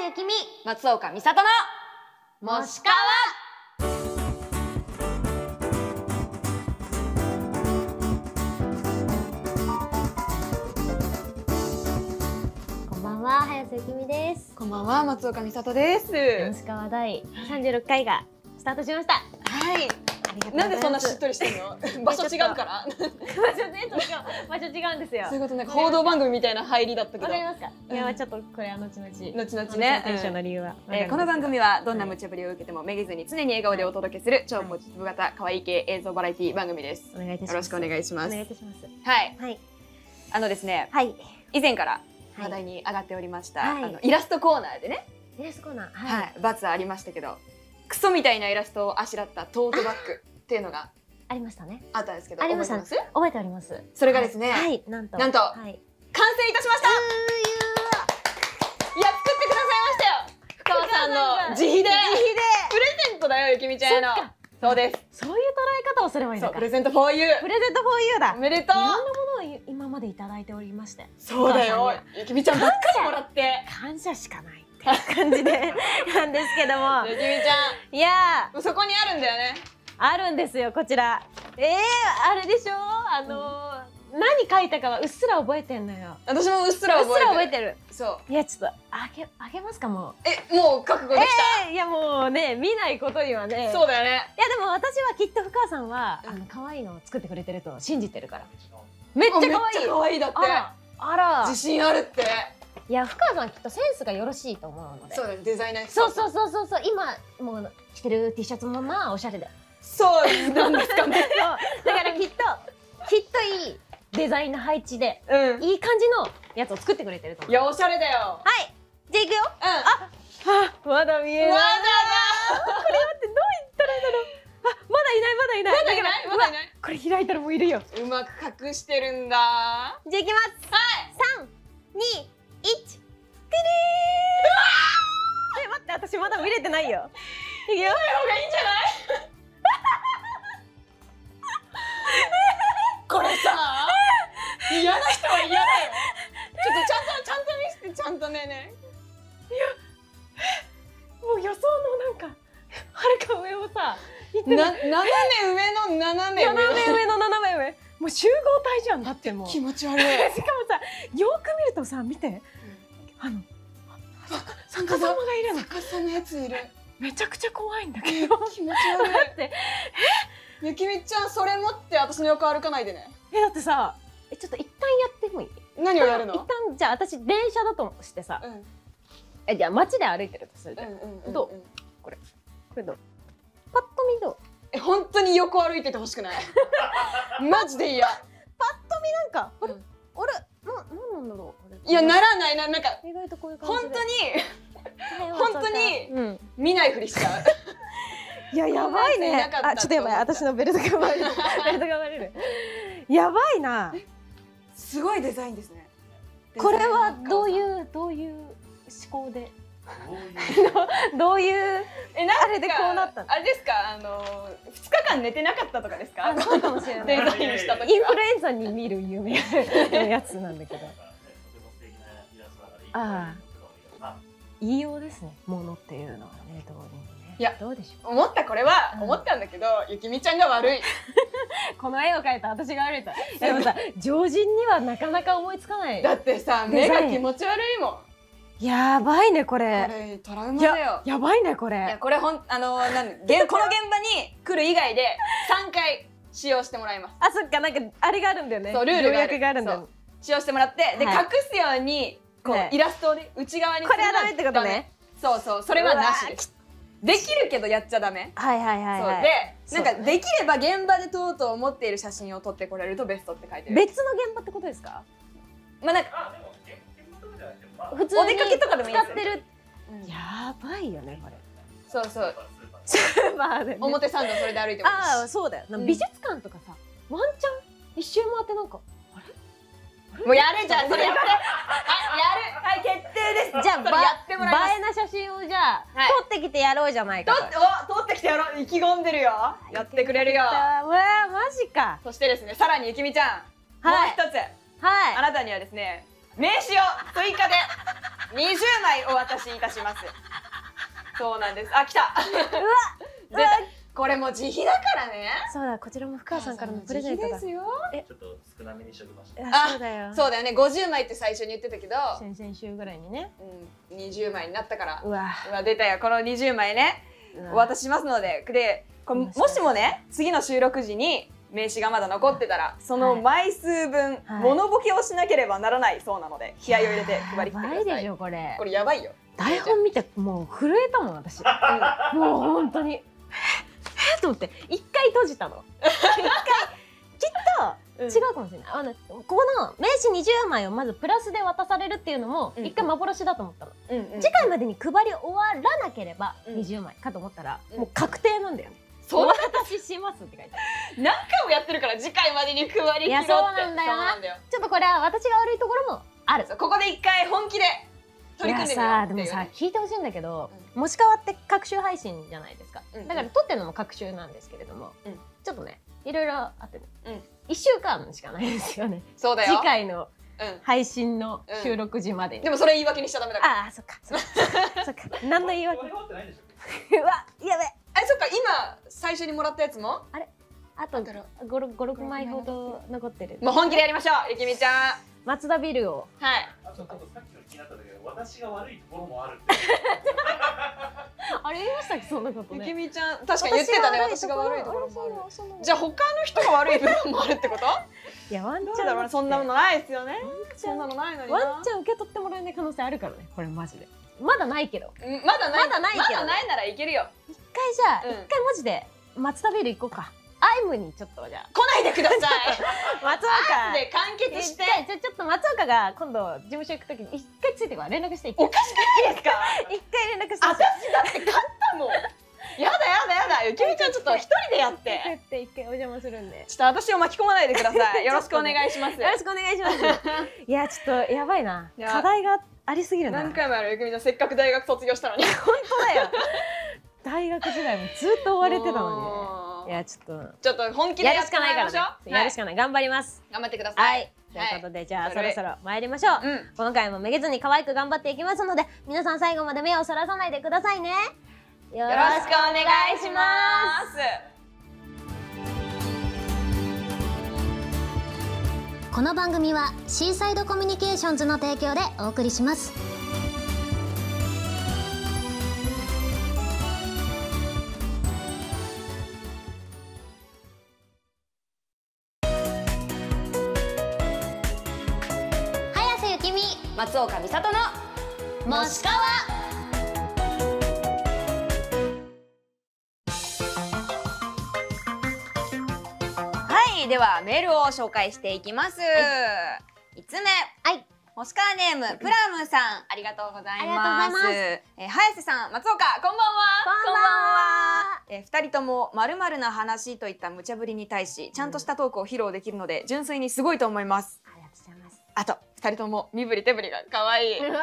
瀬ゆきみ、 松岡美里のもしかわ。 こんばんは、早瀬ゆきみです。 こんばんは、松岡美里です。 もしかわ第36回がスタートしました。 はい。なんでそんなしっとりしてるの？場所違うから。 場所違うんですよ。 そういうことなんか報道番組みたいな入りだったけど。 わかりますか？いや、ちょっとこれは後々ね。テンションの理由は。 この番組はどんな無茶ぶりを受けてもめげずに常に笑顔でお届けする超ポジティブ型可愛い系映像バラエティ番組です。 お願いいたします。 よろしくお願いします。 お願いいたします。 はい。 はい。 ですね。 はい。 以前から話題に上がっておりましたはい。 イラストコーナーでね。 イラストコーナー。 はい。罰ありましたけど、クソみたいなイラストをあしらったトートバッグっていうのがありましたね。 あったんですけど、 ありました。 覚えてます？ 覚えております。 それがですね。 はい。なんと。 はい。完成いたしました。いや、作ってくださいましたよ。深川さんの自費で。プレゼントだよ、ゆきみちゃんへの。そうです。 そういう捉え方をすればいいのか。 プレゼント for you。 プレゼント for you だ。 おめでとう。 いろんなものを今までいただいておりまして。 そうだよ。ゆきみちゃんばっかりもらって。 感謝しかないって感じでなんですけども。 ゆきみちゃん。 いやそこにあるんだよね。 あるんですよ、こちら。あれでしょ、何書いたかはうっすら覚えてんのよ。 私もうっすら覚えてる。そう。 いや、ちょっとあげますか、もう。もう覚悟できた。 いや、もうね、見ないことにはね。 そうだよね。 いや、でも私はきっと深川さんは可愛いのを作ってくれてると信じてるから。めっちゃ可愛い。 めっちゃ可愛いだって。 あら。 自信あるって。 いや、深川さんきっとセンスがよろしいと思うので。 そうだね、デザイナー。 そう。今もう着てる T シャツもまあおしゃれで。 そうなんですかね。 だからきっといいデザインの配置で、いい感じのやつを作ってくれてると思う。 いや、おしゃれだよ。 はい、じゃあいくよ。まだ見えない。これ待って、どう言ったらいいんだろう。まだいない。これ開いたらもういるよ。 うまく隠してるんだ。 じゃあいきます。はい。3、2、1。待って、私まだ見れてないよ。いくよ。 方がいいんじゃない？これさ、嫌な人は嫌だよ。ちゃんと見せて、ちゃんとね。 いや、もう予想のなんかはるか上をさ、 斜め上の斜め上。 もう集合体じゃん。だってもう気持ち悪い。 しかもさ、よく見るとさ、見て、逆さまがいるの。 逆さのやついる。 めちゃくちゃ怖いんだけど。 気持ち悪い。だってゆきみちゃん、それ持って私の横歩かないでね。 だってさ、ちょっと一旦やってもいい？ 何をやるの？ 一旦、じゃあ私電車だとしてさ、じゃあ街で歩いてるとするじゃん。どう？これどう？パッと見どう？ 本当に横歩いててほしくない？マジで嫌。 パッと見なんか、あれなんなんだろう。 いや、ならないな、なんか意外とこういう感じで。 本当に見ないふりしちゃう。 いや、やばいね。ちょっとやばい、私のベルトが割れる。やばいな。すごいデザインですね。 これはどういう思考で、どういうあれでこうなったの？ あれですか、2日間寝てなかったとかですか？ そうかもしれない。 デザインした時インフルエンザに見る夢のやつなんだけど。言いようですね、ものっていうのはね、どうにもね。 いや、 どうでしょう。 思ったんだけど、ゆきみちゃんが悪い。 この絵を描いた私が悪いと。でもさ、常人にはなかなか思いつかない。 だってさ、目が気持ち悪いもん。 やばいね、これ。 これトラウマだよ。 やばいね、これ。いや、 これこの現場に来る以外で3回使用してもらいます。 そっか、なんかあれがあるんだよね。 そう、ルールがあるんだよ。 使用してもらって、で隠すようにこうイラストをね、内側に。 これはダメってことね。 そう、それはなしです。できるけどやっちゃダメ。 はい。 で、なんかできれば現場で撮ろうと思っている写真を撮ってこれるとベストって書いてる。 別の現場ってことですか？ まあなんか普通にお出かけとかでもいいですよ。 使ってる。やばいよね、これ。 そう。 スーパーで表参道それで歩いてもいいし。 そうだよ。美術館とかさ、ワンチャン一周回ってなんか、 もうやるじゃん、それやって。はい、決定です。 じゃあ映えな写真をじゃあ撮ってきてやろうじゃないか。 撮ってきてやろう。意気込んでるよ。やってくれるよ。 わあ、マジか。 そしてですね、さらにゆきみちゃん、もう一つ。あなたにはですね、名刺を追加で 20枚お渡しいたします。そうなんです。あ、来た。 うわ、 これも自費だからね。 そうだ、こちらも深川さんからのプレゼントだ。 ですよ。 ちょっと少なめにしときました。 あ、そうだよ。 そうだよね。50枚って最初に言ってたけど、 先々週ぐらいにね。 20枚になったから。 うわ、 出たよ。この20枚ね、お渡ししますので、これもしもね、次の収録時に名刺がまだ残ってたら、その枚数分物ボケをしなければならないそうなので、気合を入れて配り切ってください。 やばいでしょこれ。 これやばいよ。 台本見てもう震えたもん私。もう本当に。と思って一回閉じたの。一回きっと違うかもしれない。ここの名刺20枚をまずプラスで渡されるっていうのも一回幻だと思ったの。次回までに配り終わらなければ20枚かと思ったらもう確定なんだよね。お渡ししますって書いてある。 何回もやってるから次回までに配り切ろうって。いやそうなんだよな。ちょっとこれは私が悪いところもある。 ここで一回本気で取り組んでみようっていうね。 でもさ、聞いてほしいんだけど、もしかわって隔週配信じゃないですか。だから撮ってるのも隔週なんですけれども、ちょっとねいろいろあってね、1週間しかないですよね。 そうだよ。 次回の配信の収録時までに。 でもそれ言い訳にしちゃダメだから。 ああ、そっかそっか。何の言い訳。うわ、やべ。 そっか、今最初にもらったやつもあれ、あと5、6枚ほど残ってる。 もう本気でやりましょう、ゆきみちゃん。 松田ビルを。 はい。 あとさっきの気になったんだけど、私が悪いところもある。 あれ言いましたっけ、そんなことね。 ゆきみちゃん確かに言ってたね。私が悪いところもある。じゃあ他の人が悪い部分もあるってこと？ いや、ワンチャンそんなのないですよね。そんなのないのに。 ワンチャン受け取ってもらえない可能性あるからね、これマジで。まだないけど。 まだないけど。まだないならいけるよ。 一回じゃあ、一回マジで松田ビル行こうか。アイムにちょっとじゃあ。 来ないでください。 松岡で完結して。 じゃあちょっと松岡が今度事務所行くときに一回ついてこい、連絡して。 おかしくないですか？ 一回連絡して。 私だって勝ったもん。やだゆきみちゃんちょっと一人でやって。 一回お邪魔するんで。 ちょっと私を巻き込まないでください。よろしくお願いします。 よろしくお願いします。いや、ちょっとやばいな。課題がありすぎるな。 何回もあるゆきみちゃん、せっかく大学卒業したのに。 本当だよ。大学時代もずっと追われてたのに。いや、ちょっと本気でやるしかないからね。 やるしかない。頑張ります。 頑張ってください。 はい。ということで、じゃあそろそろ参りましょう。今回もめげずに可愛く頑張っていきますので、皆さん最後まで目をそらさないでくださいね。よろしくお願いします。 この番組はシーサイドコミュニケーションズの提供でお送りします。早瀬ゆきみ、 松岡美里のもしかわ。 ではメールを紹介していきます。5つ目、もしかわネームプラムさん、ありがとうございます。早瀬さん、松岡、こんばんは。 こんばんは。 2人とも〇〇な話といった無茶ぶりに対し、ちゃんとしたトークを披露できるので純粋にすごいと思います。 ありがとうございます。 あと2人とも身振り手振りが可愛い。可愛い。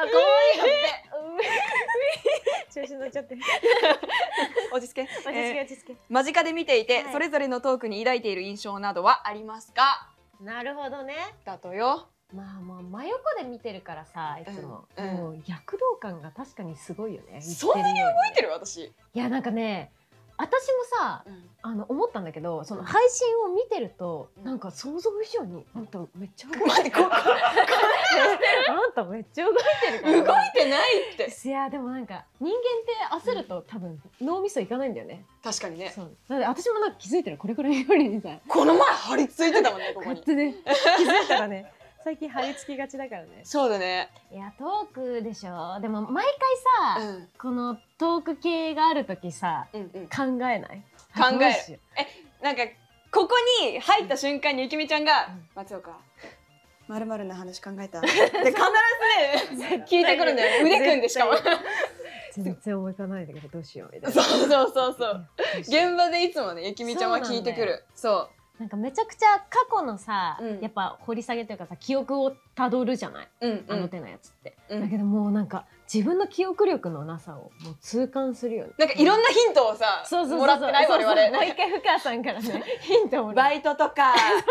調子乗っちゃって。 落ち着け。 落ち着け、落ち着け。 間近で見ていて、それぞれのトークに抱いている印象などはありますか？ なるほどね。 だとよ。 まあ真横で見てるからさ、いつももう躍動感が確かにすごいよね。 そんなに動いてる私。いや、なんかね、私もさ、思ったんだけど、その配信を見てるとなんか想像以上にあんためっちゃ動いてる。あんためっちゃ動いてるから。 動いてないって。 いや、でもなんか人間って焦ると多分脳みそいかないんだよね。 確かにね。 そう。だって私もなんか気づいてる、これくらいよりにさ。 この前張り付いてたもんね、ここに。 気づいたらね。最近張り付きがちだからね。 そうだね。 いや、トークでしょ。でも毎回さ、このトーク系がある時さ、考えない？ 考える。なんかここに入った瞬間にゆきみちゃんが松岡、〇〇な話考えた。で必ずね聞いてくるんだよ。腕組んでしかも。 全然思い浮かないんだけどどうしようみたいな。 そう。現場でいつもねゆきみちゃんは聞いてくる。そう。 なんかめちゃくちゃ過去のさ、やっぱ掘り下げというかさ、記憶をたどるじゃない、あの手のやつって。だけどもうなんか自分の記憶力のなさをもう痛感するよね。 なんかいろんなヒントをさもらってない我々。 毎回深川さんからねヒントをもらう。 バイトとか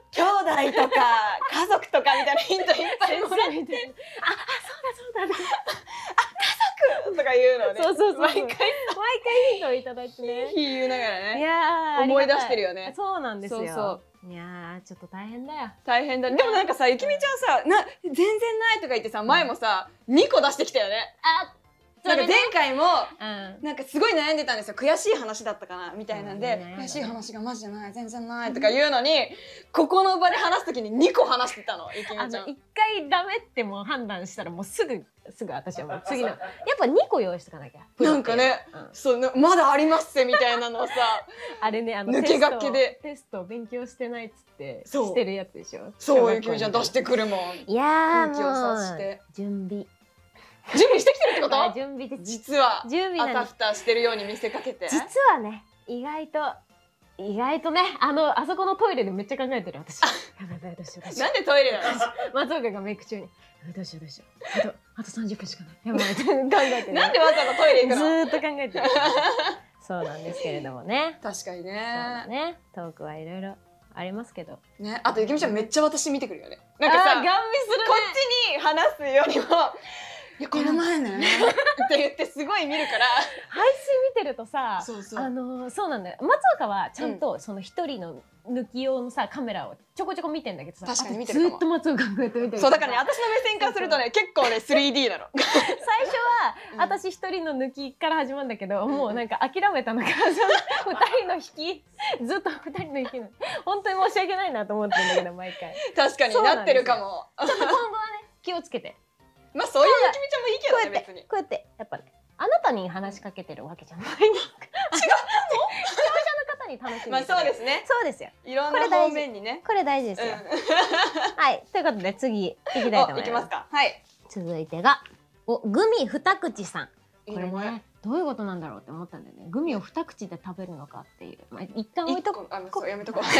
兄弟とか家族とかみたいなヒントいっぱいもらって、 そうだそうだとか言うのね。 そう毎回ヒントをいただいてね。 言いながらいね。 やー思い出してるよね。 そうなんですよ。 そういやーちょっと大変だよ。 大変だ。でもなんかさ、ゆきみちゃんさ、全然ないとか言ってさ、前もさ、2個出してきたよね。 あ、 なんか前回もうん。 なんかすごい悩んでたんですよ。悔しい話だったかなみたいなんで、 うん悔しい話がマジでない、全然ないとか言うのに、ここの場で話すときに2個話してたの、ゆきみちゃん。 一回ダメってもう判断したらもうすぐ私はもう次のやっぱ2個用意しとかなきゃ。 なんかね、 うんそうまだありますってみたいなのをさ、 あれね抜け駆けでテスト勉強してないっつってそうしてるやつでしょ。 そうゆきみちゃん出してくるもん。 いやー空気を察しもうて準備準備してきてるってこあと？ 準備です。 実は準備なんです。 あたふたしてるように見せかけて。 実はね意外とねあそこのトイレでめっちゃ考えてる私。やばいどうしようなんでトイレなの？ 松岡がメイク中にどうしようあと30分しかないやばいって考えてる。 なんでわざわざトイレ行くずの？ ーっと考えてる。そうなんですけれどもね。 確かにそうだね。 ね。トークはいろいろありますけど。 ね、あとゆきみちゃんめっちゃ私見てくるよね。なんかさ、 ガン見するね。 こっちに話すよりも、いやこの前ねって言ってすごい見るから。 配信見てるとさ、 そうそう。 そうなんだよ。松岡はちゃんとその一人の抜き用のさカメラをちょこちょこ見てんだけどさ、 確かに見てるかもずっと松岡がこうやって見てる。 そうだからね、私の目線からするとね、結構ね 3D なの。 最初はうん私一人の抜きから始まるんだけど、もうなんか諦めたのから二人の引きずっと二人の引きの本当に申し訳ないなと思ってるんだけど毎回。 確かにそうなんなってるかも。 ちょっと今後はね気をつけて。 まあそういうゆきみちゃんもいいけこうやってどね別に。 こうやってやっぱねあなたに話しかけてるわけじゃないんですか。違うの？視聴者の方に楽しんでまあそうですね。 そうですよ。 いろんな方面にね。 これ大事ですよ。はいということで次行きたいと思います。 いきますか。はい。 続いてがグミ二口さん。これいい名前ねどういうことなんだろうって思ったんだよね。グミを二口で食べるのかっていう。まあ一旦置いとく。 そうやめとこう。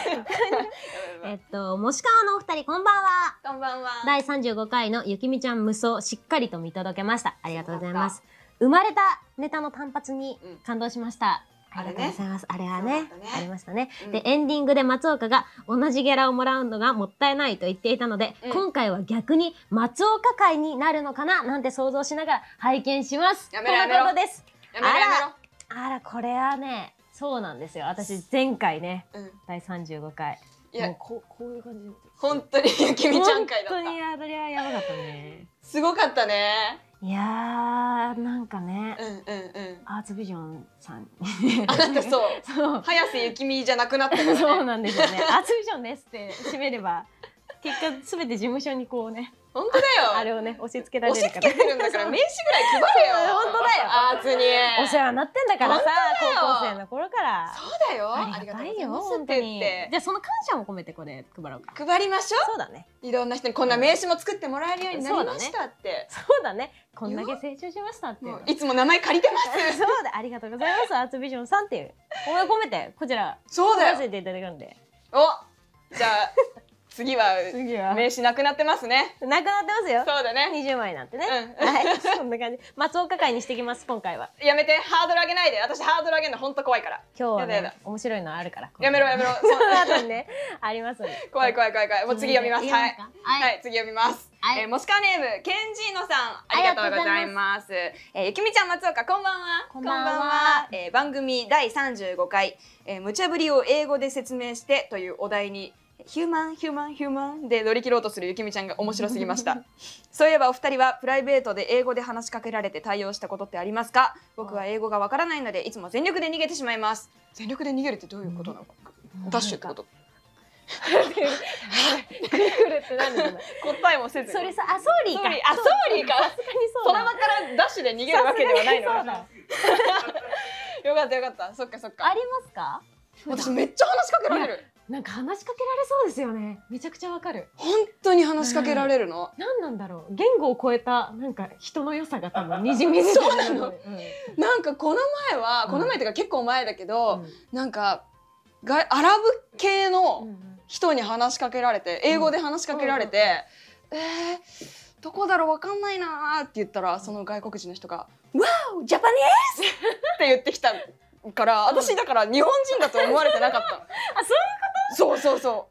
もしかわのお二人こんばんは。 こんばんは。 第35回のゆきみちゃん無双しっかりと見届けました。ありがとうございます。生まれたネタの単発に感動しました。ありがとうございます。あれはねそうだったねありましたね。 うんでエンディングで松岡が同じギャラをもらうのがもったいないと言っていたので、 うん今回は逆に松岡会になるのかななんて想像しながら拝見します。 やめろやめろこのことです。 やめろやめろ。 あらこれはねそうなんですよ。私前回ねうん。 第35回いやもうこういう感じ。 本当にゆきみちゃん会だっ本当にた。 あれはやばかったね。 すごかったね。 いやーなんかね、 うんうんうん。 アーツビジョンさんあなたそう。 そう早瀬ゆきみじゃなくなったからね。 そうなんですよね。アーツビジョンですって締めれば結果すべて事務所にこうね本当だよ。 あれをね押し付けられ押しるから付けてるんだから名刺ぐらい配れよ。 本当だよアーツに。 お世話になってんだからさ本当だよ高校生の頃からそうだよ。 ありがたいよありがとうございます本当に。 って言ってじゃあその感謝も込めてこれ配ろうか。 配りましょそうだねう。いろんな人にこんな名刺も作ってもらえるようになりましたって。 そうだねこんだけ成長しましたっていうもういつも名前借りてます。 そうだありがとうございますアーツビジョンさんっていう思い込めてこちらそうだよ。 させていただくんでお、じゃあ次は次は名刺なくなってますね。 なくなってますよそうだね。 20枚なんてね、 うんはいそんな感じ松岡会にしてきます今回はやめて、ハードル上げないで。私ハードル上げるの本当怖いから。 今日はねやだやだ面白いのあるからやめろやめろ。 その後にねありますので怖い怖い怖い怖い。もう次読みます。はい。 ははい、次読みます。 はいモスカーネームケンジーノさん、ありがとうございます。ゆきみちゃん、松岡、こんばんは。 こんばんは番組第35回、無茶ぶりを英語で説明してというお題に。ヒューマンヒューマンヒューマンで乗り切ろうとするゆきみちゃんが面白すぎましたそういえばお二人はプライベートで英語で話しかけられて対応したことってありますか？僕は英語がわからないのでいつも全力で逃げてしまいます。全力で逃げるってどういうことなの？ダッシュってこと？ くるってなんだろう答えもせずにそれさあソーリーかソーリー、あ、ソーリーか。 さすがにそうだその場からダッシュで逃げるわけではないのか。 さすがによかったよかった。そっかそっか。 ありますか？ 私めっちゃ話しかけられる。 なんか話しかけられそうですよねめちゃくちゃわかる本当に話しかけられるの。 何なんだろう言語を超えたなんか人の良さが多分にじみ出てるそうなのうんなんかこの前は、 うんこの前っていうか結構前だけど、 うんなんかアラブ系うのん人に話しかけられて、英語で話しかけられて、どこだろうわかんないなーって言ったら、その外国人の人が「Wow! ジャパニーズ!」って言ってきたから、私だから日本人だと思われてなかったの。 あそういうそうそうそう。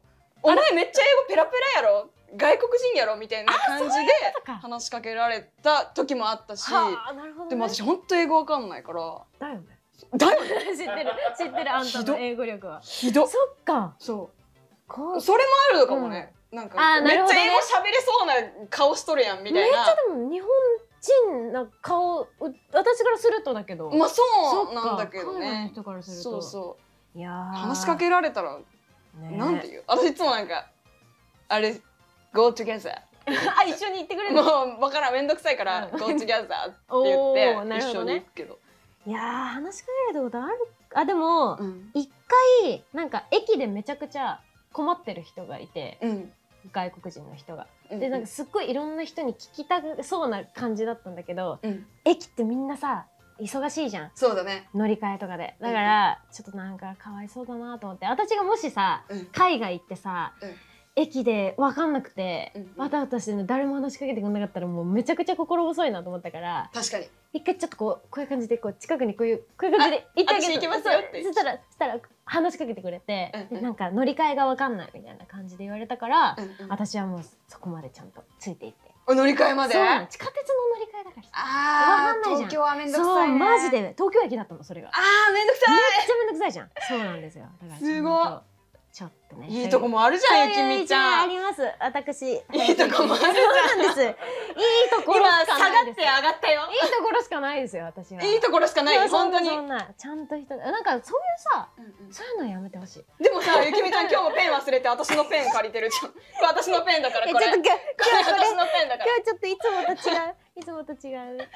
お前めっちゃ英語ペラペラやろ、外国人やろみたいな感じでか話しかけられた時もあったし、 はあ、なるほどね。 でも私本当英語わかんないからだよね。 だよね知ってるあんたの英語力は。 ひどっ。 そっか。 そうそれもあるのかもね、なんかあーなるほどねめっちゃ英語喋れそうな顔しとるやんみたいな。 めっちゃでも日本人な顔、私からするとだけど。 まあそうそっかなんだけど海外のね。 人からすると。 そうそいやうー話しかけられたらねなんて言う、私いつもなんかあれ go together あ、一緒に行ってくれるもの。 うわからんめんどくさいからうん go together って言おーって一緒なるほどねに行くけど、 いやー話しかけられたことある。あ、でもうん一回なんか駅でめちゃくちゃ困ってる人がいて、 うん外国人の人が。 うんでなんかすっごいいろんな人に聞きたそうな感じだったんだけど、 うん駅ってみんなさ忙しいじゃん。 そうだね。 乗り換えとかで。だからちょっとなんかかわいそうだなと思って、私がもしさうん海外行ってさ、 うん駅で分かんなくて、 うんわたわたしてるの誰も話しかけてくれなかったらもうめちゃくちゃ心細いなと思ったから、 確かに一回ちょっとこういう感じでこう近くにこういう感じで行ってあげる。 私行きますよってそうそしたら話しかけてくれて、 うんうんでなんか乗り換えが分かんないみたいな感じで言われたから、 うんうん私はもうそこまでちゃんとついていって。 乗り換えまで。 そうなの、地下鉄の乗り換えだからさ。 ああわかんないじゃん東京はめんどくそうさいね。 マジで東京駅だったのそれが。 ああめんどくさめっちゃめんどくさいじゃん。そうなんですよ。だからすごいちょっとね。 い。いいとこもあるじゃんゆきみちゃん。 あります。私。いいいとこもあるじゃん。 そうなんです。いいところ今しか下がってないです。 上がったよ。 いいところしかないですよ私は。 いいところしかない本当に。 そんなちゃんと人なんかそういうさそういうのやめてほしい。 でもさゆきみちゃん今日もペン忘れて私のペン借りてるじゃん。これ私のペンだからこれ。 ちょっと今日これ私のペンだから。 今日ちょっといつもと違う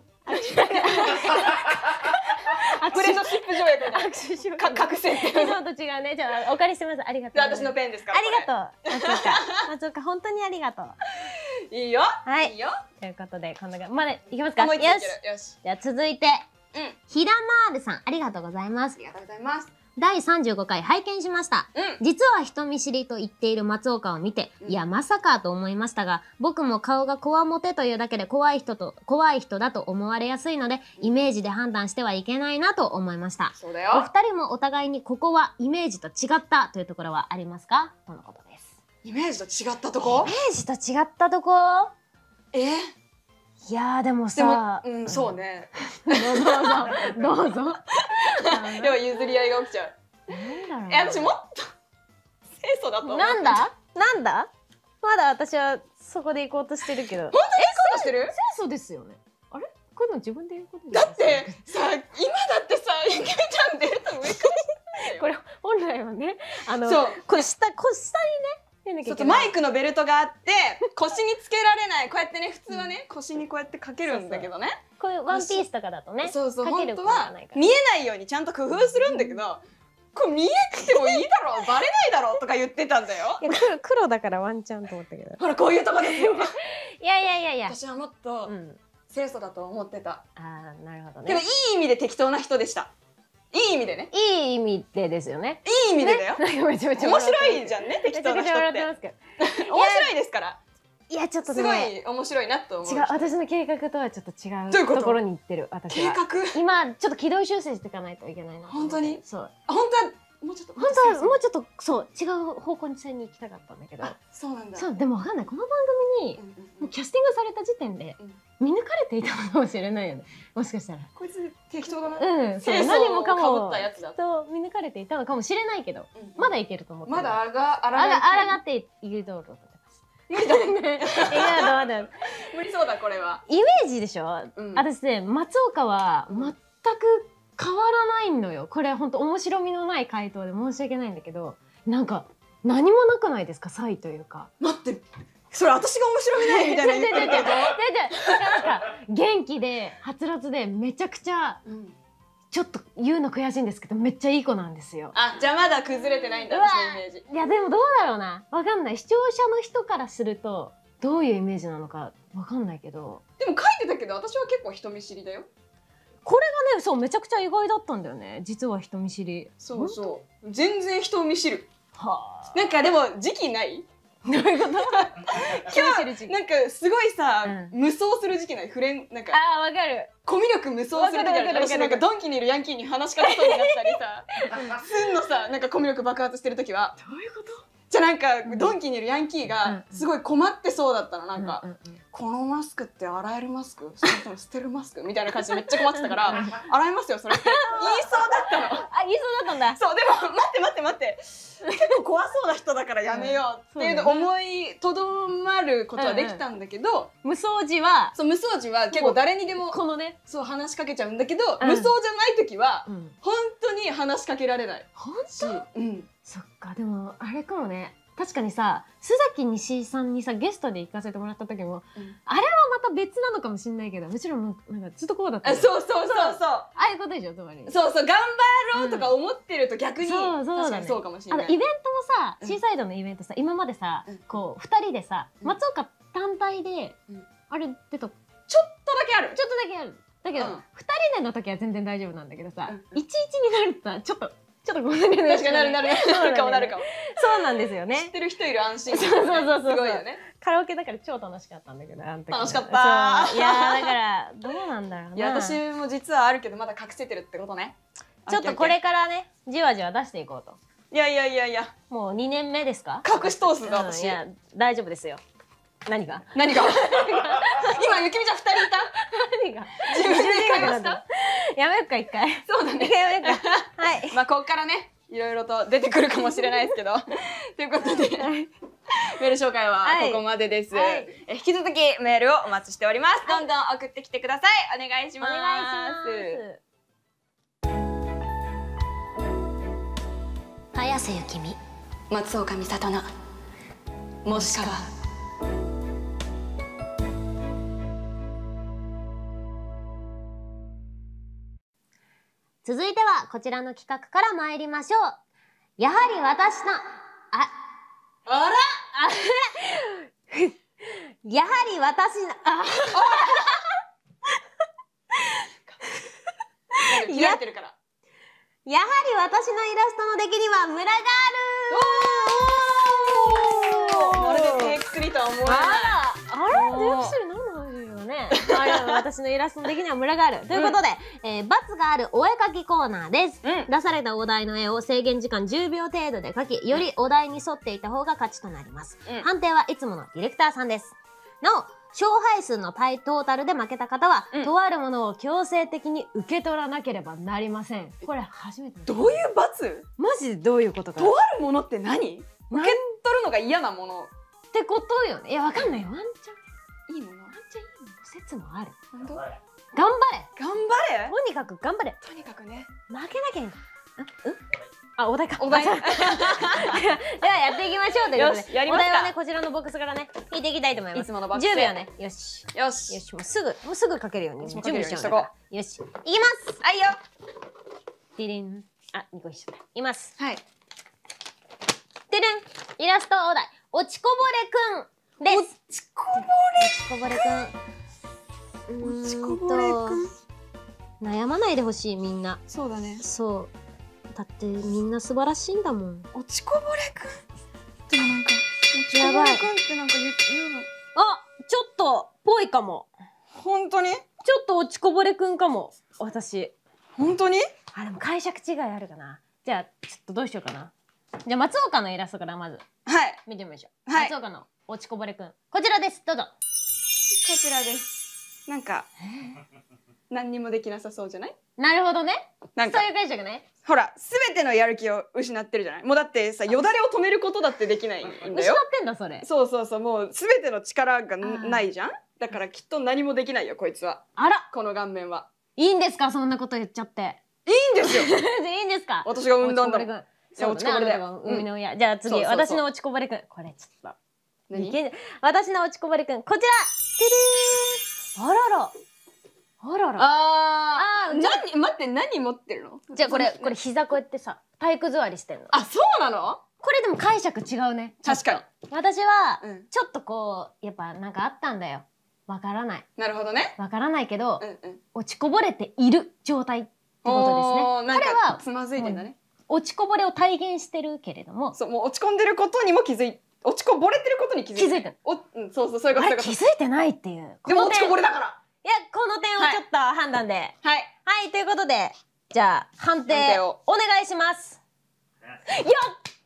フレンドシップ条約握手しように隠せって。 いつもと違うね。じゃあお借りしてます。ありがとう。 私のペンですから。 ありがとう。松岡本当にありがとう。 う。いいよ。 はいいいよ。 ということでこんなまでいきますか。 もう一個いける。よし。 じゃあ続いてうん。あひらまーるさんありがとうございます。 りがとうございます。 第35回拝見しました。 うん。 実は人見知りと言っている松岡を見て、 うんいやまさかと思いましたが、僕も顔がこわもてというだけで怖い人だと思われやすいので、イメージで判断してはいけないなと思いました。おそうだよ。 二人もお互いにここはイメージと違ったというところはありますかとのことです。 イメージと違ったとこイメ？ージと違ったとこ？ え？ いやーでもでもさ、 そうね。 どうぞ。 でも譲り合いが起きちゃう。 なんだろう。 私もっと清楚だと思う。 なんだ？まだ私はそこで行こうとしてるけど。 そうしてる？ 清楚ですよね。あれ？こういうの自分で言うことだってさ、今だってさ、ゆきみちゃんデータ上からこれ本来はね、 そうこれ下にねやんなきゃちょっといけない。 マイクのベルトがあって腰につけられない、こうやってね普通はね腰にこうやってかけるんだけどね、 こういうワンピースとかだとね、 そうそうかけるこ本当はとがないから。 見えないようにちゃんと工夫するんだけど、これ見えなくてもいいだろう、バレないだろうとか言ってたんだよ。 いや黒だからワンチャンと思ったけど。 ほらこういうとこですよ。 いや。 私はもっとうん。 清楚だと思ってた。 ああなるほどでもいね。 い意味で適当な人でした。いい意味でね。 いい意味でですよね。 いい意味でだよ。 めちゃめちゃ面白いじゃんね、適当な人めちゃくちゃ笑って。 ってますけど。 面白いですから。 いやちょっとすごね、 い面白いなと思う。 違う、私の計画とはちょっと違うどういうことところに行ってる私は。 計画？ 今ちょっと軌道修正していかないといけないなと思って。 本当にそう。 本当はもうちょっと。 本当はもうちょっとそう違う方向性に行きたかったんだけど。 あ、そうなんだ。 そうでもわかんない、この番組にうんうんうんもうキャスティングされた時点でうん見抜かれていたのかもしれないよね、もしかしたら。 こいつ適当だな。 うん、そう清楚何もかをかぶもったやつだ。 と見抜かれていたのかもしれないけど、 うんまだいけると思ってる。 まだあ抗らがっていると思ってます。 無理だね。 いやまだ無理そうだこれは。 イメージでしょ、 うん私ね松岡は全く変わらないのよ。これ本当面白みのない回答で申し訳ないんだけど、なんか何もなくないですか、差異というか。 待って、それ私が面白みないみたいな言ってるけど。 なんか元気ではつらつでめちゃくちゃうんちょっと言うの悔しいんですけどめっちゃいい子なんですよ。 あ、じゃあまだ崩れてないんだうわ私のイメージ。 いやでもどうだろうな、わかんない。視聴者の人からするとどういうイメージなのかわかんないけど、 でも書いてたけど私は結構人見知りだよ。 これがねそうめちゃくちゃ意外だったんだよね。実は人見知り。 そうそう。全然人見知る。 はなんかでも時期ない？ あ。どういうこと？ 今日なんかすごいさ、 う無双する時期ない？なんかああわかる。 コミュ力無双する時ある。 わかる私なんかドンキにいるヤンキーに話しかけそうになったりさ、すんのさ、なんかコミュ力爆発してる時は。 どういうこと？ じゃあなんかドンキにいるヤンキーがすごい困ってそうだったの。なんかこのマスクって洗えるマスクそれとも捨てるマスクみたいな感じでめっちゃ困ってたから洗いますよそれって言いそうだったの。 あ、言いそうだったんだ。 そうでも待って結構怖そうな人だからやめようっていうの思いとどまることはできたんだけど、 無双時はそう無双時は結構誰にでもこのね、 そう話しかけちゃうんだけど、無双じゃない時は本当に話しかけられない本し、 そっか、でもあれかもね。確かにさ、須崎西さんにさゲストで行かせてもらった時も、あれはまた別なのかもしれないけど、むしろなんかずっとこうだった。 そうああいうことでしょ、つまり。 そう頑張ろうとか思ってると逆にそう確かにそうかもしれない。 イベントもさ、シーサイドのイベントさ、今までさ、こう2人でさ、松岡単体であれ出た、 ちょっとだけある。 ちょっとだけある。だけど2人での時は全然大丈夫なんだけどさ、11になるとさ、ちょっとこう確かになるかも。 そうなんですよね。 知ってる人いる安心感。 そうすごいよね。 カラオケだから超楽しかったんだけど、あの時楽しかった。 いやだからどうなんだろうな。 いや私も実はあるけどまだ隠せてるってことね。 ちょっとこれからね、じわじわ出していこうと。 いやもう2年目ですか？ 隠し通すぞ私。 いや大丈夫ですよ。何が今ゆきみちゃん2人いた。 何が自分で買いました。 やめよっか一回。 そうだね。 やめよっか。はい。 まあこっからねいろいろと出てくるかもしれないですけどということでメール紹介はここまでです。引き続きメールをお待ちしております。どんどん送ってきてください。お願いします。 お願いします。 早瀬ゆきみ、 松岡美里のもしかは。 続いてはこちらの企画から参りましょう。やはり私のあらやはり私の切られてるから。 やはり私のイラストの出来にはムラがある。 まるで手作りとは思えない。 あれデュクシル何の話よね。あれ私のイラストの出来にはムラがあるということで、罰があるお絵描きコーナーです。出されたお題の絵を制限時間10秒程度で描き、よりお題に沿っていた方が勝ちとなります。判定はいつものディレクターさんです。なお勝敗数のトータルで負けた方は、とあるものを強制的に受け取らなければなりません。これ初めて。 どういう罰？ マジでどういうことか。 とあるものって何？受け取るのが嫌なものってことよね。いやわかんないよ。ワンチャンいいもの？ ワンチャンいいもの説もある。 本当？ 頑張れ。 頑張れ。 とにかく頑張れ。 とにかくね。 負けなきゃいいんだ。あ、お題か。 お題。 ではやっていきましょうということで、 やりますか。 お題はねこちらのボックスからね引いていきたいと思います。 いつものボックス。 10秒ね。よし。 よし。 よし。もうすぐ書けるように準備しよう。よし。いきます。 はいよ。 ディリン。あ、2個一緒だ。いきます。 はい。 ディリン。イラストお題。落ちこぼれくんです。 落ちこぼれくん。 落ちこぼれくん。 悩まないでほしいみんな。 そうだね。 そう。だってみんな素晴らしいんだもん。 落ちこぼれくん。でもなんか落ちこぼれくんってなんか言うの。 あ、ちょっとぽいかも。 本当に？ ちょっと落ちこぼれくんかも。私。 本当に？ あ、でも解釈違いあるかな。じゃあちょっとどうしようかな。じゃあ松岡のイラストからまず見てみましょう。松岡の落ちこぼれくん。こちらです。どうぞ。こちらです。なんか何にもできなさそうじゃない？ なるほどね。 なんかそういう解釈ね。 ほら、すべてのやる気を失ってるじゃない。もうだってさ、よだれを止めることだってできないんだよ。 失ってんだそれ。 そうもうすべての力がないじゃん。だからきっと何もできないよこいつは。 あら、 この顔面は。 いいんですかそんなこと言っちゃって。 いいんですよ。 いいんですか。 私が産んだんだもん。 そうだね、あなたが生みの親。じゃあ次、私の落ちこぼれくん。これちょっと。私の落ちこぼれくん、こちら。あらら。あらら。 待って何持ってるの？ じゃあこれ膝こうやってさ体育座りしてんの。 あ、そうなの？ これでも解釈違うね。 確かに。 私はちょっとこうやっぱなんかあったんだよ。わからない。 なるほどね。 わからないけど落ちこぼれている状態ってことですね。彼はつまずいてんだね。 落ちこぼれを体現してるけれども、 そうもう落ち込んでることにも落ちこぼれてることに気づいてる。そういうこと。 気づいてないっていう。 でも落ちこぼれだから。 いや、この点をちょっと判断で。はいということで、じゃあ判定をお願いします。やった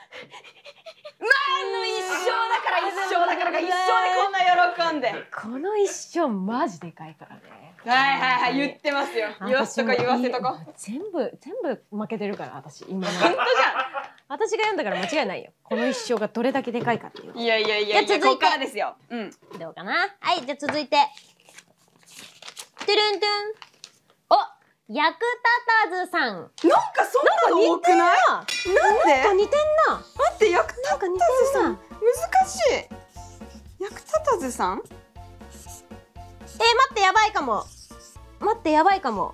一生だから一生だから一生でこんな喜んで。 この一生マジでかいからね。 はいはいはい、言ってますよ。言わせとこ言わせとこ。 全部負けてるから私今の。 本当じ私が読んだから間違いないよ。この一生がどれだけでかいかっていう。 ゃん。いやいやいやいや、 じゃあ続いてここからですよ。うん。 どうかな。はい、じゃあ続いて。トゥルントゥン。お、役立たずさん。 なんかそんなの多くない？なんで？ 似てんな。 待って、役立たなんか似てずさん。 んな。 難しい。役立たずさん？ 待ってやばいかも。待ってやばいかも。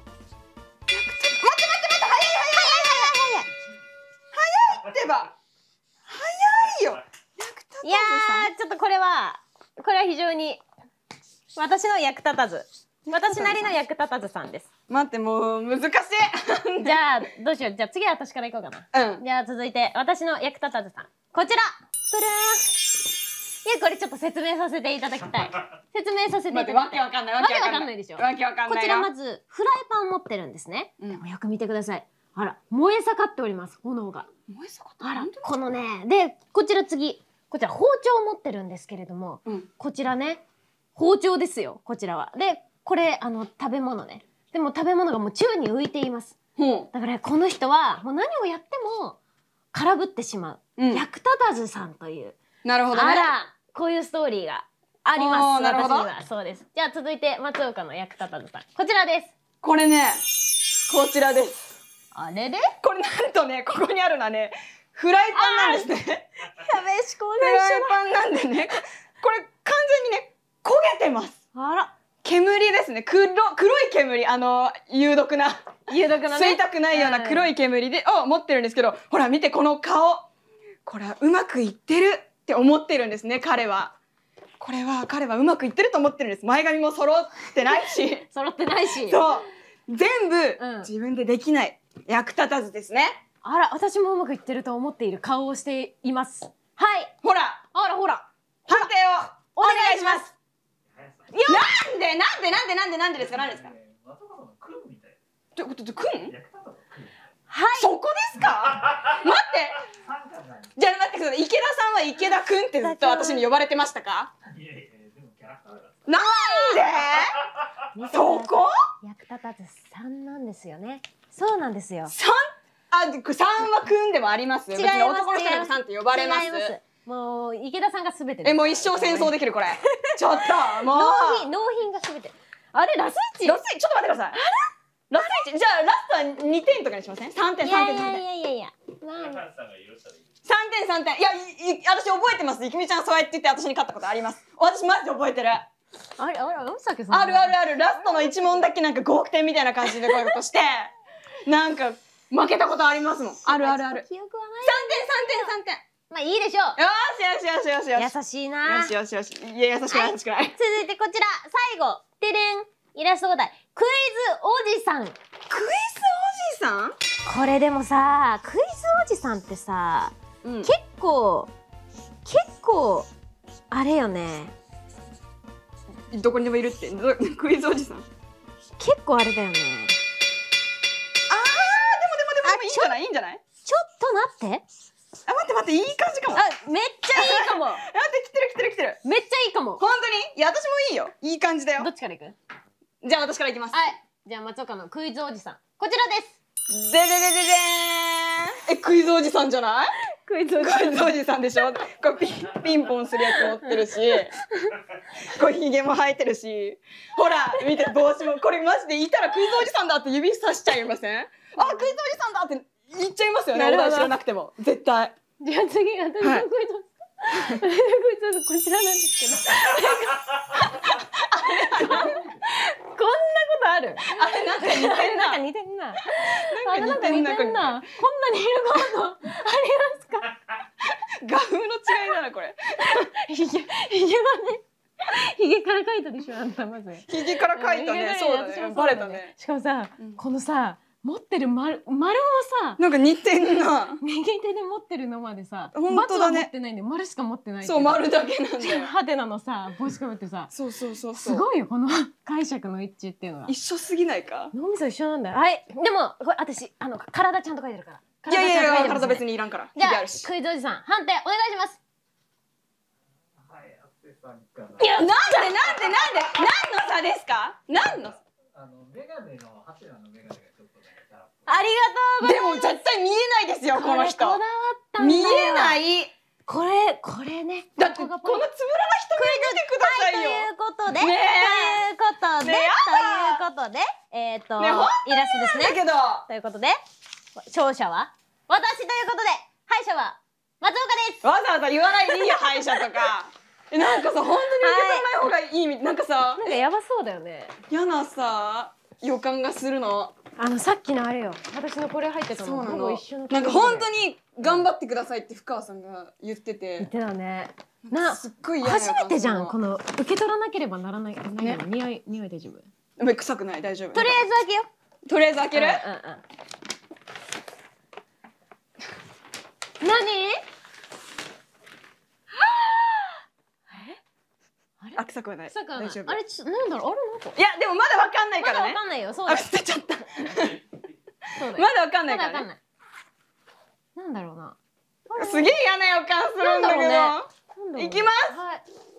ってば。早いよ。役立たずさん。 いやー、ちょっとこれは非常に私の役立たず。私なりの役立たずさんです。 待って、もう難しい。 じゃあどうしよう。じゃあ次は私からいこうかな。 うん。 じゃあ続いて私の役立たずさん。こちら。トゥルーン。いやこれちょっと説明させていただきたい。説明させていただきたい。 わけわかんない。 わけわかんないでしょ。 わけわかんない。 こちらまずフライパンを持ってるんですね。 うんでもよく見てください。あら燃え盛っております炎が。 燃え盛った。 あらこのねでこちら次こちら包丁を持ってるんですけれども、 うん。 こちらね包丁ですよこちらは。でこれ食べ物ね。でも食べ物がもう宙に浮いています。 ほだからこの人はもう何をやっても空振ってしまう、 う。うん。 役立たずさんという、 なるほどね。 あらこういうストーリーがありおます。 ーなるほど私にはそうです。じゃあ続いて松岡の役立たずさんこちらです。 これね、こちらです。 あれれこれなんとね、ここにあるのはね、フライパンなんですね。 やべえ思考フライパンなんでね、これ完全にね、焦げてます。 あら煙ですね。黒い煙、有毒な、 有毒なね吸いたくないような黒い煙を持ってるんですけど、ほら見てこの顔。これはうまくいってるって思ってるんですね、彼は。彼はうまくいってると思ってるんです。前髪も揃ってないし。 揃ってないし。 そう。全部、 うん自分でできない。役立たずですね。 あら私もうまくいってると思っている顔をしています。はいほら、 あらほら判定をお願いします。 いやなんでですか？ 松岡さんのクンみたいくん？ な。役立たずクン。 はいそこですか？待って。 三巻なんじゃあ待ってください。池田さんは池田くんってずっと私に呼ばれてましたか？ いやいや、でもキャラクターだから。 なんで？そこ？ 役立たず3なんですよね。そうなんですよ。 三？あ、三はくんでもあります。 違います別に男の人でも三って呼ばれます。 違いますもう池田さんがすべてです。 もう一生戦争できるこれ。ちょっともう。 納品がすべて。あれラスイチ。 ラスイチちょっと待ってください。ラスイチじゃあラストは2点とかにしません？3点3点3点。 いや。 ハンさんが許したらいい。 3点3点。いや私覚えてます。いきみちゃんそうやって言って私に勝ったことあります。私マジで覚えてる。 あれさきさん。 ある。ラストの1問だけなんか5億点みたいな感じでこういうことしてなんか負けたことありますもん。ある。 記憶はない。 3点。 まあいいでしょう。 よし。 優しいな。 よし。いや優しくない優しくない。 続いてこちら最後てれんイラストお題クイズおじさん。 クイズおじさん？ これでもさクイズおじさんってさ、 うん。 結構あれよね。 どこにでもいるってクイズおじさん。 結構あれだよね。 でもいいんじゃない？ ちょっと待って。 あ待っていい感じかも。 あめっちゃいいかも。 待って来てる。 めっちゃいいかも。 本当に？いや私もいいよ。いい感じだよど。っちからいく？ じゃあ私からいきます。 はい。じゃあ松岡のクイズおじさんこちらです。 でーん。クイズおじさんじゃない？ クイズクイズおじさんでしょ。これピンポンするやつ持ってるし、これひげも生えてるし、ほら見て帽子もこれマジでいたらクイズおじさんだって指さしちゃいません？あクイズおじさんだって言っちゃいますよね。 なるほどお題知らなくても絶対。 じゃあ次私のクイズ、 はい私のクイズこちらなんですけど。こんなことある？ あれなんか似てんな。 なんか似てんな。あれなんか似てんな。こんなにいることありますか？ 画風の違いだなこれ。 ひげはね。ひげから描いたでしょあんたまず。 ひげから描いたね。そうだね。バレたね。 しかもさ、このさ持ってる丸をさなんか似てんな。 右手で持ってるのまでさ、 本当だね ×は持ってないんで丸しか持ってない。 そう丸だけなんだよ。 ハテナのさ帽子かぶってさ、 そう。 すごいよこの解釈の一致っていうのが。 一緒すぎないか？ 脳みそ一緒なんだよ。はい。でもこれ私体ちゃんと書いてるから。 いやいやいや、体に別にいらんから。 じゃあ日々あるし。 クイズおじさん判定お願いします。 はい、アセさんかな。 いや、なんで何の差ですか？何の？ メガネのハテナのメガネがちょっとね、 ありがとうございでも絶対見えないですよ、 ます。 この人。 こだわったんだよ。 見えない。 これね。 だってこのつぶらな瞳を見てくださいよ。 ということで、 ねということで、イラストですね。 だけど。 ということで、勝者は私ということで、敗者は松岡です。 わざわざ言わないでいいよ、歯医者とか。なんかさ、本当に受け取らない方がいいみたい。なんかさ、 なんかやばそうだよね。 嫌なさ、予感がするの。 さっきのあれよ。私のこれ入ってたの。 そうなの。 一緒の。 なんか本当に頑張ってくださいって深川さんが言ってて。 言ってたね。 すっごい嫌な予感初めてじゃん。 するのこの受け取らなければならない。 ね匂い大丈夫。 ごめん、臭くない、大丈夫。 とりあえず開けよう。 とりあえず開ける？ 何？ あ、臭くはない。 臭くはない大丈夫。 あれなんだろう、あれなんか。 いや、でもまだわかんないまだからね。 わかんないよ。そうだあ、 よ。 捨てちゃった。 そうだよ。 まだわかんないまだわかんからね。 ない。なんだろうな。 すげえ嫌な予感するんだけど。 なんだろうねいきます。 はい。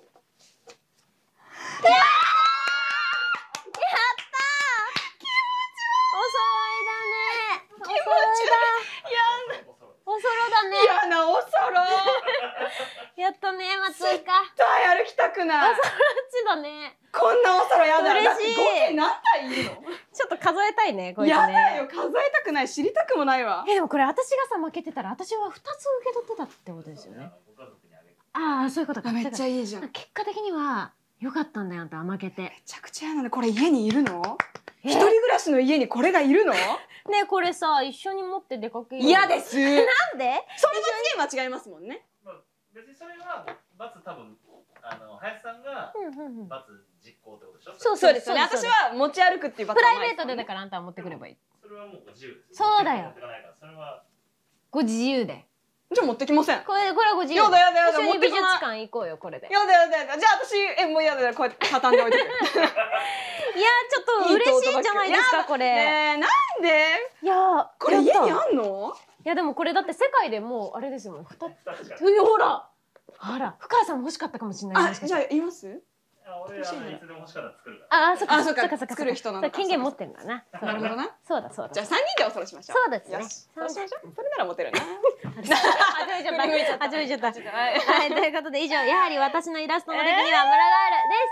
お揃いだね。お揃いだね。 嫌なおそろ。 やったね、松岡。 絶対歩きたくない。 ちだね。 こんなおそろやだ。 嬉しいだって合計何体いるの？ ちょっと数えたいね、こいつね。 やだよ、数えたくない、知りたくもないわ。 でもこれ私がさ負けてたら私は2つ受け取ってたってことですよね。 ご家族にあげる。 ああ、そういうことか。 めっちゃいいじゃん。め結果的には良かったんだよ、あんた負けて。 ちゃくちゃ嫌なの。これ家にいるの？一人暮らしの家にこれがいるの？ ねえ、これさ一緒に持って出かけよう。 嫌です。 なんで？ その罰ゲームは違いますもんね。 まあ、別にそれは罰多分林さんが罰実行ってことでしょ。 そうですよね。私は持ち歩くっていう罰プはないですよね。 ライベートでだからあんたは持ってくればいい。 それはもうご自由です。 そうだよ。 持ってかないからそれはご自由で。 じゃあ持ってきません。 これはご自由で。 やだやだやだ、 一緒に美術持ってかない。 館行こうよ、これで。いやだやだやだ。じゃあ私もうやだやだ、こうやって畳んでおいてくれ。 やちょっと嬉しいんじゃないですか、これ。 ねえ、なんで？ いやこれ家にやったあんの？ いやでもこれだって世界でもうあれですもん。 確かほら深川さんも欲しかったかもしれない。 あ、じゃあ言います？ 俺いつでも欲しかったら作るから。 あ、そっかあ、そっか、 そっか作る人なのか。 権限持ってんだな。 なるほどな。 そうだそうだ。 じゃあ3人でおそろしましょう。 そうですね。 よし、そうしましょう。それなら持てるな。 始めちゃった。始めちゃった。はい、ということで以上、やはり私のイラストの出来にはムラがあるでした。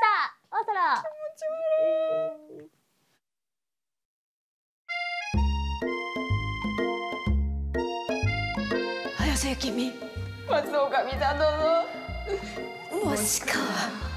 おそら。 早瀬君、松岡見たどうぞ。もしか。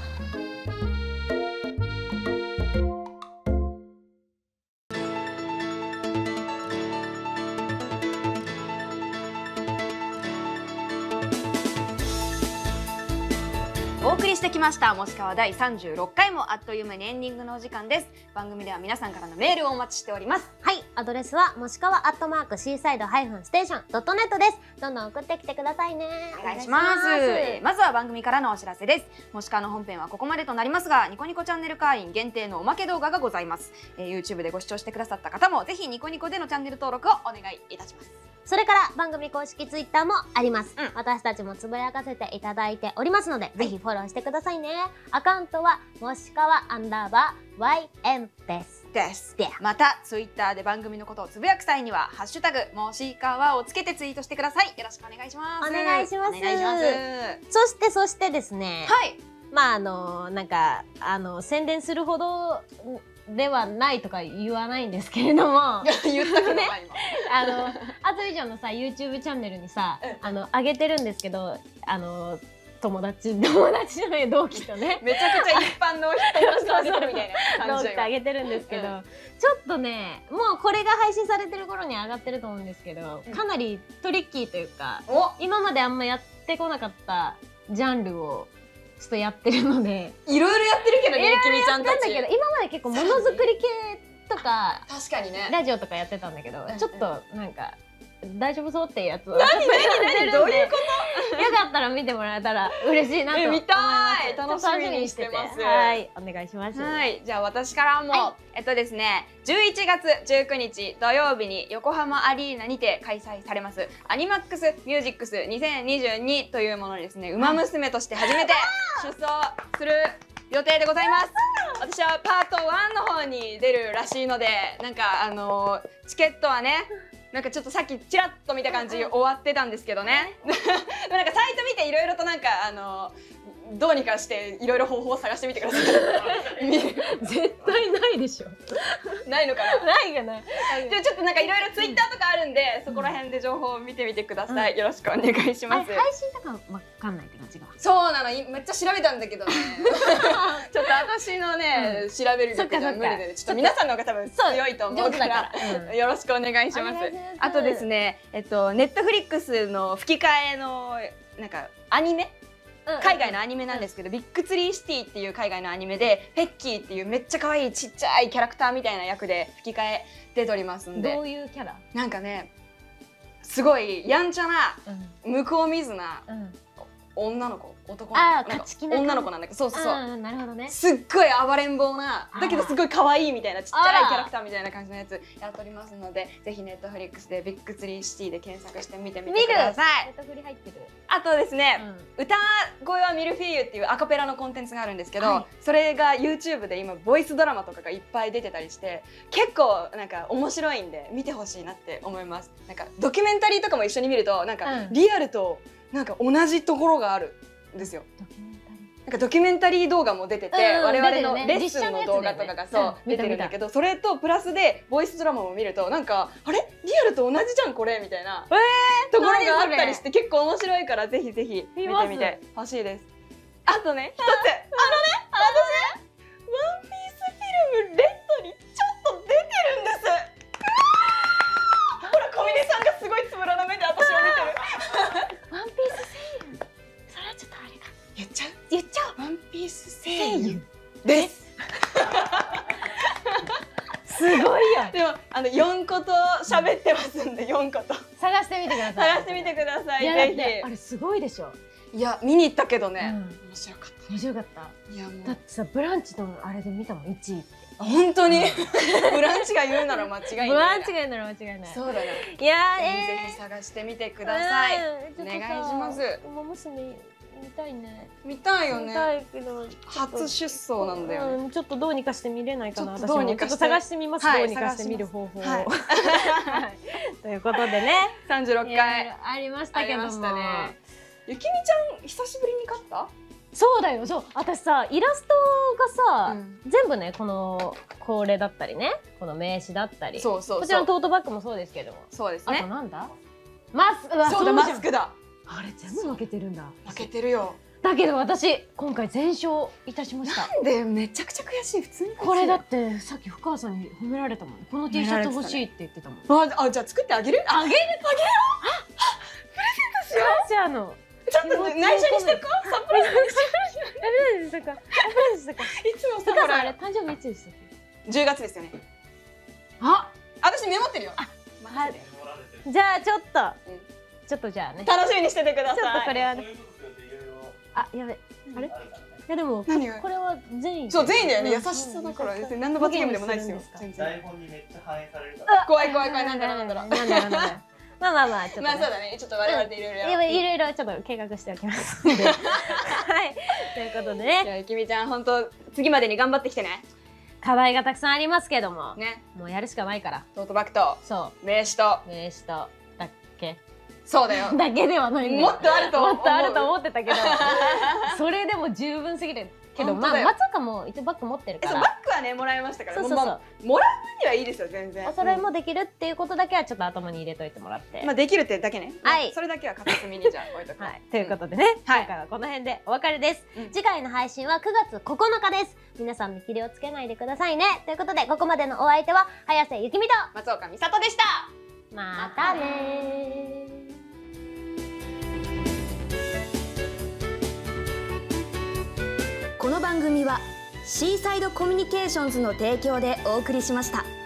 お送りしてきましたもしかは第36回もあっという間にエンディングのお時間です。番組では皆さんからのメールをお待ちしております。 はい、アドレスはもしかわ@seaside-station.net です。どんどん送ってきてくださいね。 お願いします。まずは番組からのお知らせです。もしかの本編はここまでとなりますが、ニコニコチャンネル会員限定のおまけ動画がございます。YouTube でご視聴してくださった方もぜひニコニコでのチャンネル登録をお願いいたします。 それから番組公式ツイッターもあります、 うん、 私たちもつぶやかせていただいておりますので、ぜひフォローしてくださいね。アカウントはもしかわ_YM です。 またツイッターで番組のことをつぶやく際にはハッシュタグもしかわをつけてツイートしてください。よろしくお願いします。 お願いします。 お願いします。 そしてですね、 はい、 まあなんか宣伝するほどではないとか言わないんですけれども言ったけどね、 あと以上のさ YouTube チャンネルにさ、上げてるんですけど、友達じゃない同期とねめちゃくちゃ一般の人としてあげてるみたいな感じで同期と上げてるんですけど、ちょっとねもうこれが配信されてる頃に上がってると思うんですけど、かなりトリッキーというか、今まであんまやってこなかったジャンルをちょっとやってるので、 いろいろやってるけどね、ゆきみちゃんたち。 だけど今まで結構ものづくり系とか確かにね、 ラジオとかやってたんだけど、ちょっとなんか大丈夫そうっていうやつを何どういうこよかったら見てもらえたら嬉しいなと思います。 見たい。楽しみにしてます。 はい、お願いします。 はい、じゃあ私からも、ですね、11月19日土曜日に横浜アリーナにて開催されますアニマックスミュージックス2022というものにですね、ウマ娘として初めて出走する予定でございます。私はパート1の方に出るらしいので、なんかチケットはね、なんかちょっとさっきちらっと見た感じ終わってたんですけどねなんかサイト見ていろいろとなんかどうにかしていろいろ方法を探してみてください絶対ないでしょないのかな。 ないがない。 じゃあちょっとなんかいろいろツイッターとかあるんで、そこら辺で情報を見てみてください。よろしくお願いします。 配信とかわかんないって感じが。 そうなの、めっちゃ調べたんだけどねちょっと私のね、調べる力が無理で、ちょっと皆さんの方が多分強いと思うからよろしくお願いします。あとですね、ネットフリックスの吹き替えのなんかアニメ、海外のアニメなんですけど、ビッグツリーシティっていう海外のアニメでペッキーっていうめっちゃ可愛いちっちゃいキャラクターみたいな役で吹き替え出ておりますんで。 どういうキャラ？ なんかね、すごいやんちゃな、向こう見ずな女の子、男の子、女の子なんだけど、そうそうそう、 なるほどね。 すっごい暴れん坊な、だけどすごい可愛いみたいなちっちゃいキャラクターみたいな感じのやつやっておりますので、ぜひネットフリックスでビッグツリーシティで検索してみてみてください。 ネットフリ入ってる。 あとですね、歌声はミルフィーユっていうアカペラのコンテンツがあるんですけど、それが YouTube で今ボイスドラマとかがいっぱい出てたりして、結構なんか面白いんで見てほしいなって思います。なんかドキュメンタリーとかも一緒に見ると、なんかリアルとなんか同じところがあるんですよ。なんかドキュメンタリー動画も出てて、我々のレッスンの動画とかがそう出てるんだけど、それとプラスでボイスドラマも見ると、なんかあれリアルと同じじゃんこれみたいなところがあったりして、結構面白いから、ぜひぜひ見てみてほしいです。あとね、一つ、私ワンピースフィルムレッドにちょっと出てるんです。ほら、小峰さんがすごいつぶらな目で私を見てるワンピース声優。それはちょっとあれか。 言っちゃう？ 言っちゃう。 ワンピース声優ですすごいよ。 でも4個と喋ってますんで、4個と探してみてください。 探してみてください。ぜひ。 あれすごいでしょ。 いや、見に行ったけどね、面白かった。 面白かった。 いや、もうだってさ、ブランチのあれで見たもん、1位って。 本当にブランチが言うなら間違いない。 ブランチが言うなら間違いない。 そうだな。 いやぜひ探してみてください。お願いします。 ウマ娘見たいね。 見たいよね。 見たいけど初出走なんだよね。 ちょっとどうにかして見れないかな。 ちょっとどうにかして探してみます。どうにかして見る方法を。ということでね、 36回ありましたけども、 ゆきみちゃん久しぶりに勝った？ そうだよ。そう、私さ、イラストがさ、全部ね、これだったりね、この名刺だったり、こちらのトートバッグもそうですけども、 そうですね。 あとなんだ？マスク。 そうだ、マスクだ。 あれ全部負けてるんだ。 負けてるよ。 だけど私今回全勝いたしました。 なんで？めちゃくちゃ悔しい。普通にこれだってさっき深川さんに褒められたもん。この T シャツ欲しいって言ってたもん。 あ、じゃあ作ってあげる？あげる？プレゼントしよう。 じゃあちょっと内緒にしてこう。サプライズにしてこう。いつもさ、ほら、 あれ誕生日いつでしたっけ ？10月ですよね。 あ、 私メモってるよ。 はい。じゃあちょっとじゃあね。 楽しみにしててください。 ちょっとこれはね。あ、やべ。あれ？いやでもこれは善意。 そう、善意だよね。優しさだから別に何の罰ゲームでもないですよ。 台本にめっちゃ反映されるから。 怖い。なんだろう。 まあちょっと。 まあそうだね。ちょっと我々でいろいろちょっと計画しておきますので。はい。ということでね。 じゃあゆきみちゃん本当次までに頑張ってきてね。 課題がたくさんありますけども。 ね。 もうやるしかないから。 トートバッグと。 そう。 名刺とだっけ。 そうだよ。 だけではないんだよ。 もっとあると思ってたけど、それでも十分すぎるけど、まあ松岡も一応バッグ持ってるから。 バッグはねもらいましたから。もらう分にはいいですよ全然。 お揃いもできるっていうことだけはちょっと頭に入れといてもらって。 まあできるってだけね。 はい。 それだけは片隅にじゃあ置いとく。 はい。ということでね、今回はこの辺でお別れです。次回の配信は9月9日です。皆さん見切りをつけないでくださいね。ということでここまでのお相手は早瀬ゆきみと松岡美里でした。 またね。 この番組はシーサイドコミュニケーションズの提供でお送りしました。